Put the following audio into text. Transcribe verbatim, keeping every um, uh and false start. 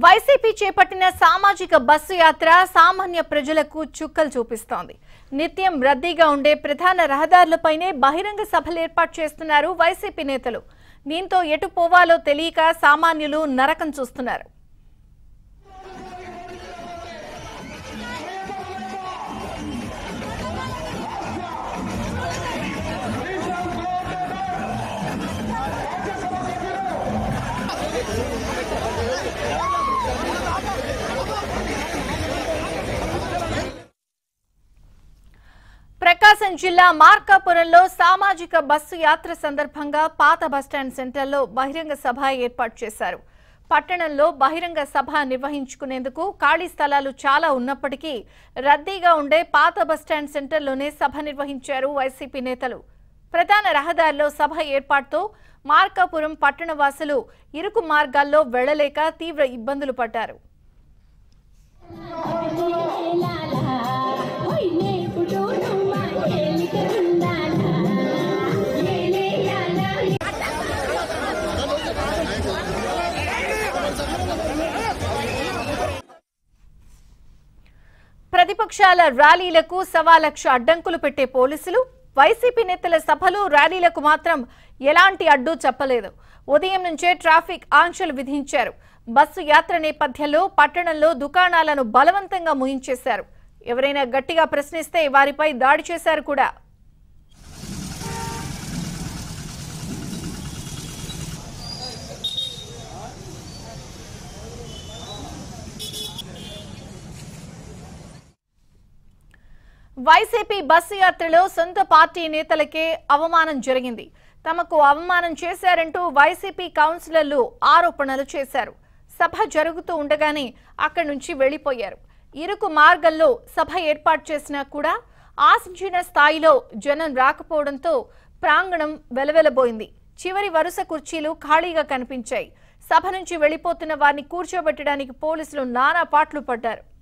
YCP చేపట్టిన సామాజిక bus యాత్ర సామాన్య ప్రజలకు చుక్కలు చూపిస్తోంది. నిత్యం రద్దీగా ఉండే ప్రధాన రహదారులపైనే బహిరంగ సభలు ఏర్పాటు చేస్తున్నారు వైసీపీ నేతలు. దీంతో ఎటు పోవాలో తెలియక సామాన్యులు నరకం చూస్తున్నారు. ప్రకాశం జిల్లా మార్కాపురంలో సామాజిక బస్సు యాత్ర సందర్భంగా పాత బస్టాండ్ సెంటర్లో బహిరంగ సభ ఏర్పాటు చేశారు. పట్టణంలో బహిరంగ సభ నిర్వహించుకునేందుకు ఖాళీ స్థలాలు చాలా ఉన్నప్పటికీ రద్దీగా ఉండే పాత బస్టాండ్ సెంటర్లోనే సభ నిర్వహించారు వైసీపీ నేతలు. ప్రధాన రహదారిలో సభ ఏర్పాటుతో మార్కాపురం పట్టణ వాసులు ఇరుకు మార్గాల్లో వెళ్లలేక తీవ్ర ఇబ్బందులు పడ్డారు. ప్రతిపక్షాల ర్యాలీలకు సవా లక్ష అడ్డంకులు పెట్టే పోలీసులు వైసీపీ నేతల సభలు ర్యాలీలకు మాత్రం ఎలాంటి అడ్డు చెప్పలేదు. ఉదయం నుంచే ట్రాఫిక్ ఆంక్షలు విధించారు. బస్సు యాత్ర నేపథ్యంలో పట్టణంలో దుకాణాలను బలవంతంగా మూయించేశారు. ఎవరైనా గట్టిగా ప్రశ్నిస్తే వారిపై దాడి చేశారు కూడా. వైసీపీ బస్సు యాత్రలో సొంత పార్టీ నేతలకే అవమానం జరిగింది. తమకు అవమానం చేశారంటూ వైసీపీ కౌన్సిలర్లు ఆరోపణలు చేశారు. సభ జరుగుతూ ఉండగానే అక్కడి నుంచి వెళ్లిపోయారు. ఇరుకు మార్గంలో సభ ఏర్పాటు చేసినా కూడా ఆశించిన స్థాయిలో జనం రాకపోవడంతో ప్రాంగణం వెలవెలబోయింది. చివరి వరుస కుర్చీలు ఖాళీగా కనిపించాయి. సభ నుంచి వెళ్లిపోతున్న వారిని కూర్చోబెట్టడానికి పోలీసులు నానా పాట్లు పడ్డారు.